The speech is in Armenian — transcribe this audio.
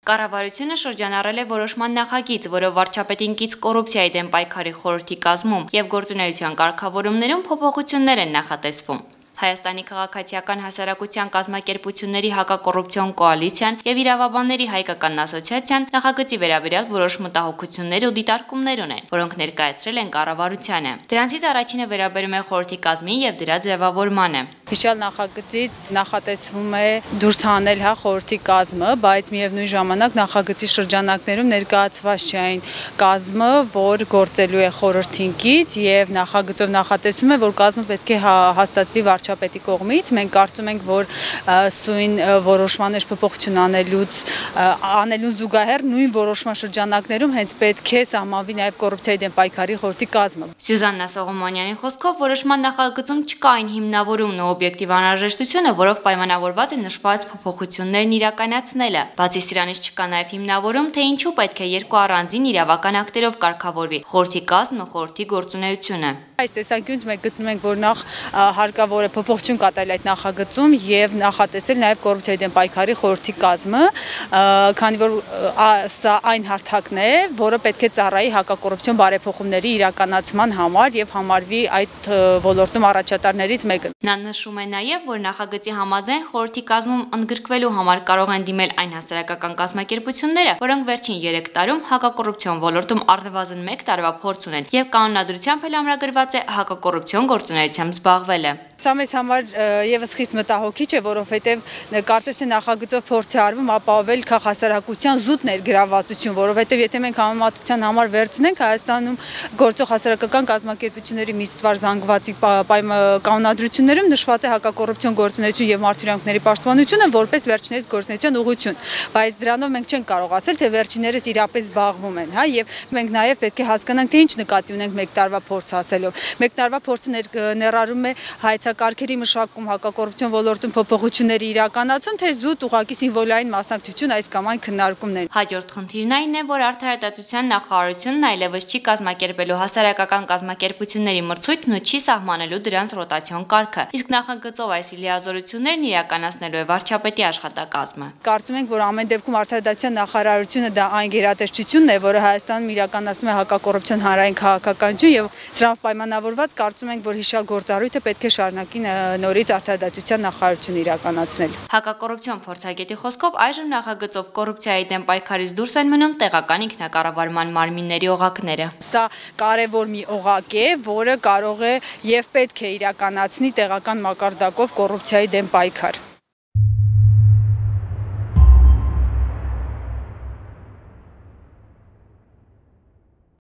Կառավարությունը շրջանառել է որոշման նախագիծ, որով վարչապետին կից կոռուպցիայի դեմ պայքարի խորհրդի կազմում և գործունեության կարգավորումներում փոփոխություններ են նախատեսվում։ Հայաստանի քաղաքացիական հասարակության կազմակերպությունների հակակոռուպցիոն կոալիցիան և իրավաբանների հայկական ասոցիացիան նախագծի վերաբերյալ որոշ մտահոգություններ ու դիտարկումներ ունեն, որոնք ներկայացրել են կառավարությանը։ Դրանցից առաջինը վերաբերում է խորհրդի կազմին և դրա ձևավորմանը։ Հիշյալ նախագծից նախատեսվում է դուրս հանել խորհրդի կազմը, բայց միևնույն ժամանակ նախագծի շրջանակներում ներկայացված չէ այն կազմը, որ գործելու է խորհրդին կից, եւ նախագծով նախատեսվում է, որ կազմը պետք է հաստատվի վարչապետի կողմից։ Մենք կարծում ենք, որ սույն որոշման փոփոխություն անելուն զուգահեռ նույն որոշման շրջանակներում հենց պետք է սահմանվի նաև կոռուպցիայի դեմ պայքարի խորհրդի կազմը։ Սյուզաննա Սողոմոնյանի խոսքով որոշման նախագծում չկա այն հիմնավորումն ու օբյեկտիվ անհրաժեշտությունը, որով պայմանավորված է նշված փոփոխություններն իրականացնելը։ Բացի սրանից չկա նաև հիմնավորում, թե ինչու պետք է երկու առանձին իրավական ակտերով կարգավորվի խորհրդի կազմը, խորհրդի գործունեությունը։ Այս տեսանկյունից մենք գտնում ենք, որ նախ հարկավոր է փոփոխություն կատարել այդ նախագծում եւ նախատեսել նաեւ կոռուպցիայի դեմ պայքարի խորհրդի կազմը, քանի որ սա այն հարթակն է, որը պետք է ծառայի հակակոռուպցիոն բարեփոխումների իրականացման համար եւ համարվի այդ ոլորտում առաջատարներից մեկը։ Նա նշում է նաեւ, որ նախագծի համաձայն խորհրդի կազմում ընդգրկվելու համար կարող են դիմել այն հասարակական կազմակերպությունները, որոնք վերջին 3 տարում հակակոռուպցիոն ոլորտում առնվազն 1 տարվա փորձ ունեն եւ կանոնադրությամբ էլ ամրագրված է հակակոռուպցիոն գործունեությամբ զբաղվելը։ Սա մեզ համար եւս խիստ մտահոգիչ է, որովհետեւ կարծես թե նախագծով փորձ է արվում ապահովել քաղաքասարակության զուտ ներգրավվածություն, որովհետեւ եթե մենք համեմատության համար վերցնենք Հայաստանում գործող հասարակական կազմակերպությունների մի ստվար զանգվածի կանոնադրություններում նշված է հակակոռուպցիոն գործունեություն եւ մարդու պաշտպանությունը որպես վերջինիս գործունեության ուղղություն, բայց դրանով մենք չենք կարող ասել, թե վերջիններս իրապես զբաղվում են, եւ մենք նաեւ պետք է հասկանանք, թե ինչ նկատի ունենք 1 տարվա փորձ ասելով։ 1 տարվա փորձը ներառում է հայեցակարգերի մշակում, հակակոռուպցիոն ոլորտում փոփոխությունների իրականացում, թե զուտ ուղղակի սիմվոլային մասնակցություն այս կամ այն քննարկումներին։ Հաջորդ խնդիրն այն է, որ Արդարադատության նախարարությունն այլևս չի կազմակերպելու հասարակական կազմակերպությունների մրցույթն ու չի սահմանելու դրանց ռոտացիոն կարգը, իսկ նախագծով այս լիազորություններն իրականացնելու է վարչապետի աշխատակազմը։ Կարծում ենք, որ ամեն դեպքում Արդարադատության նախարարությունը դա այն գերատեսչությունն է, որը Հայաստանում իրականացնում է հակակոռուպցիոն հանրային քաղաքականություն եւ սրանով պայմանավորված կարծում ենք, որ հիշյալ գործառույթը պետք է շարունակի նորից Արդարադատության նախարարությունը իրականացնել։ Հակակոռուպցիոն փորձագետի խոսքով այժմ նախագծով կոռուպցիայի դեմ պայքարից դուրս են մնում տեղական ինքնակառավարման մարմինների օղակները։ Սա կարևոր մի օղակ է, որը կարող է եւ պետք է իրականացնի տեղական մակարդակով կոռուպցիայի դեմ պայքար։